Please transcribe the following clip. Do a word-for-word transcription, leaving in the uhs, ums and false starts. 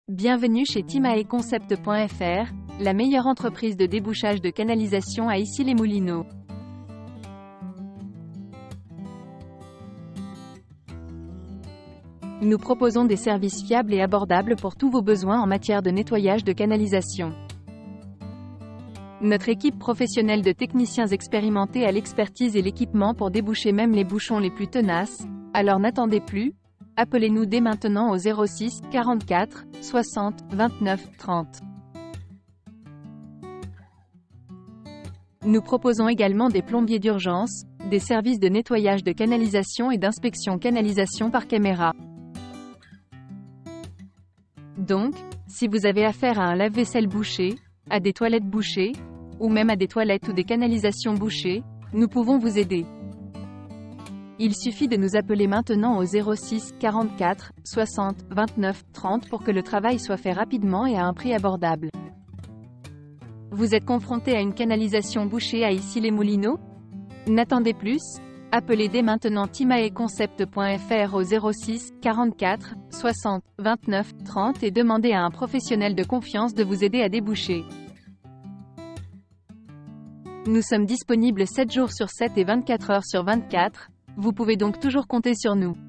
Bienvenue chez Timae Concept point F R, la meilleure entreprise de débouchage de canalisation à Issy-les-Moulineaux. Nous proposons des services fiables et abordables pour tous vos besoins en matière de nettoyage de canalisation. Notre équipe professionnelle de techniciens expérimentés a l'expertise et l'équipement pour déboucher même les bouchons les plus tenaces, alors n'attendez plus. Appelez-nous dès maintenant au zéro six, quarante-quatre, soixante, vingt-neuf, trente. Nous proposons également des plombiers d'urgence, des services de nettoyage de canalisation et d'inspection canalisation par caméra. Donc, si vous avez affaire à un lave-vaisselle bouché, à des toilettes bouchées, ou même à des toilettes ou des canalisations bouchées, nous pouvons vous aider. Il suffit de nous appeler maintenant au zéro six, quarante-quatre, soixante, vingt-neuf, trente pour que le travail soit fait rapidement et à un prix abordable. Vous êtes confronté à une canalisation bouchée à Issy-les-Moulineaux? N'attendez plus. Appelez dès maintenant Timae Concept point F R au zéro six, quarante-quatre, soixante, vingt-neuf, trente et demandez à un professionnel de confiance de vous aider à déboucher. Nous sommes disponibles sept jours sur sept et vingt-quatre heures sur vingt-quatre. Vous pouvez donc toujours compter sur nous.